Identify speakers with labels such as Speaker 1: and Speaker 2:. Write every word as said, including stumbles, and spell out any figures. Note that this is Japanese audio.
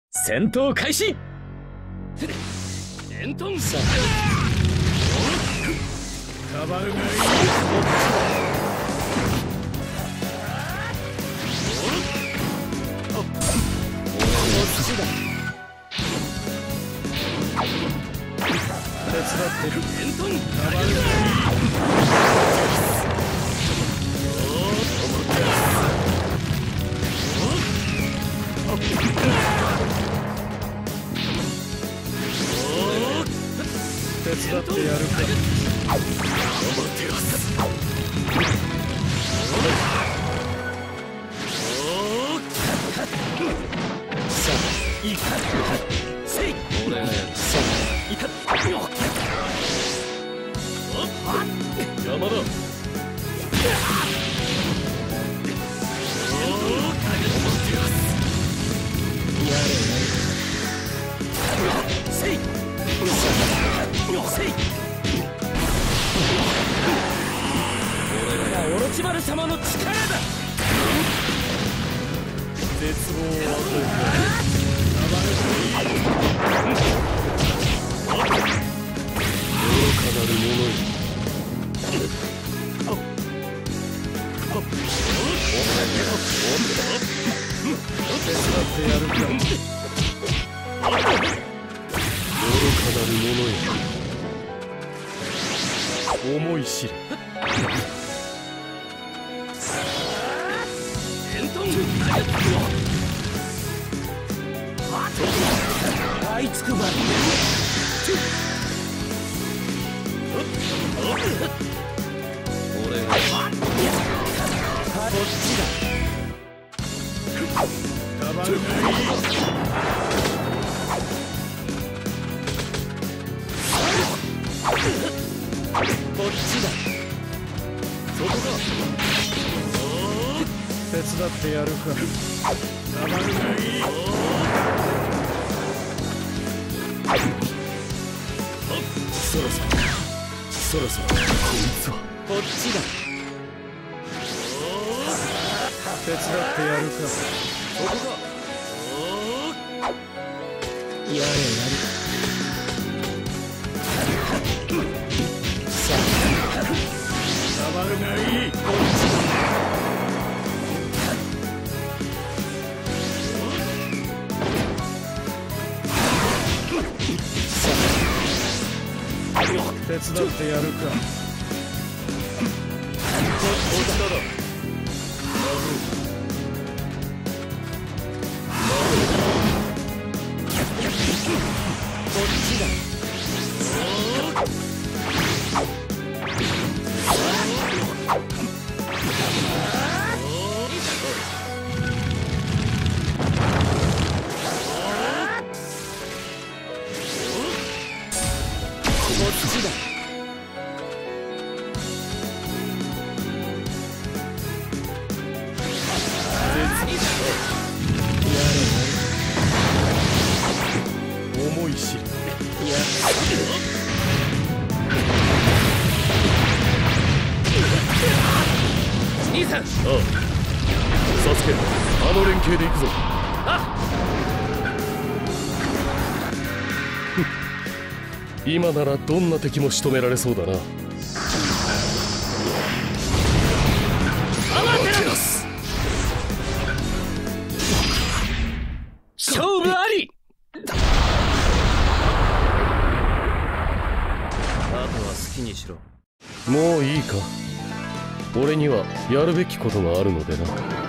Speaker 1: 戦闘開始。
Speaker 2: エントン
Speaker 1: さあ
Speaker 2: カバルがいい。
Speaker 1: こっちだ。
Speaker 2: 手伝ってる。エントンカバルがいい。手伝ってやるか。アマテラス。
Speaker 1: さあいいか。せい。
Speaker 2: 俺がやる。
Speaker 1: さあいか。
Speaker 2: 邪魔だ。
Speaker 1: やれせい。せい。俺がオロチマル様の力だ。
Speaker 2: 絶望を与えた。愚かなる者よ。手伝ってやるか。愚かなる者よ。思い知れ。エントング
Speaker 1: あいつくばり。
Speaker 2: 俺が
Speaker 1: こっちだ。
Speaker 2: カバルがいい。
Speaker 1: こっちだ。
Speaker 2: そこか。手伝ってやるか。カバルがいい。そろそろそろそろこいつは
Speaker 1: こっちだ。
Speaker 2: 手伝ってやるか。そこか。
Speaker 1: やれやれ。さあ
Speaker 2: カバルがいい。
Speaker 1: こっちだ。
Speaker 2: 手伝ってやるか。
Speaker 1: こっちだ。こっちだ。こっちだ。
Speaker 2: 思い知れ。
Speaker 1: や兄さん。
Speaker 2: ああ、サスケ、あの連携で行くぞ。
Speaker 1: あ
Speaker 2: 今ならどんな敵も仕留められそうだな。
Speaker 1: アマテラス。勝負あり。
Speaker 2: あとは好きにしろ。もういいか。俺にはやるべきことがあるのでな。